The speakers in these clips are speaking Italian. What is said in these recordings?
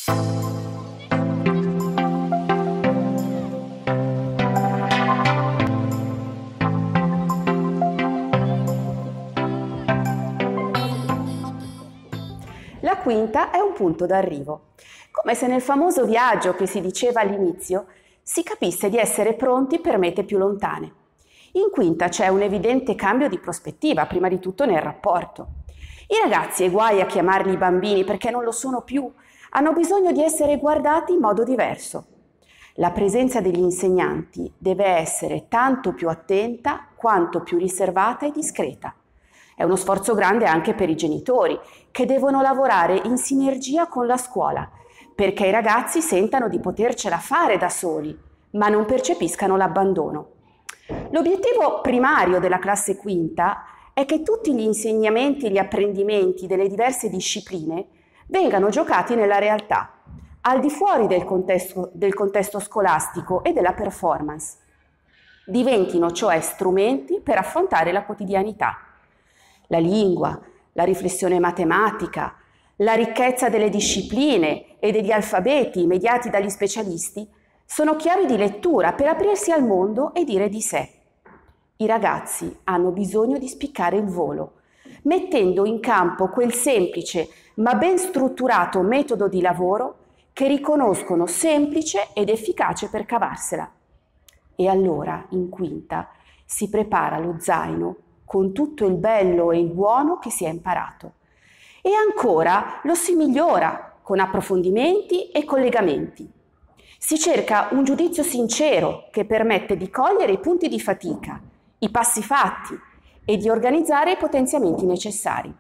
La quinta è un punto d'arrivo, come se nel famoso viaggio che si diceva all'inizio si capisse di essere pronti per mete più lontane. In quinta c'è un evidente cambio di prospettiva, prima di tutto nel rapporto. I ragazzi, e guai a chiamarli bambini perché non lo sono più, hanno bisogno di essere guardati in modo diverso. La presenza degli insegnanti deve essere tanto più attenta quanto più riservata e discreta. È uno sforzo grande anche per i genitori, che devono lavorare in sinergia con la scuola, perché i ragazzi sentano di potercela fare da soli, ma non percepiscano l'abbandono. L'obiettivo primario della classe quinta è che tutti gli insegnamenti e gli apprendimenti delle diverse discipline vengano giocati nella realtà, al di fuori del contesto scolastico e della performance. Diventino cioè strumenti per affrontare la quotidianità. La lingua, la riflessione matematica, la ricchezza delle discipline e degli alfabeti mediati dagli specialisti sono chiavi di lettura per aprirsi al mondo e dire di sé. I ragazzi hanno bisogno di spiccare il volo, mettendo in campo quel semplice ma ben strutturato metodo di lavoro che riconoscono semplice ed efficace per cavarsela. E allora, in quinta, si prepara lo zaino con tutto il bello e il buono che si è imparato. E ancora lo si migliora con approfondimenti e collegamenti. Si cerca un giudizio sincero che permette di cogliere i punti di fatica, i passi fatti e di organizzare i potenziamenti necessari.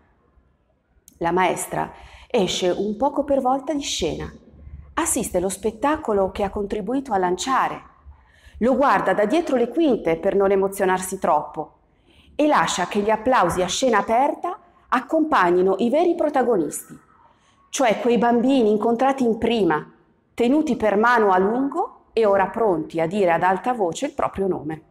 La maestra esce un poco per volta di scena, assiste allo spettacolo che ha contribuito a lanciare, lo guarda da dietro le quinte per non emozionarsi troppo e lascia che gli applausi a scena aperta accompagnino i veri protagonisti, cioè quei bambini incontrati in prima, tenuti per mano a lungo e ora pronti a dire ad alta voce il proprio nome.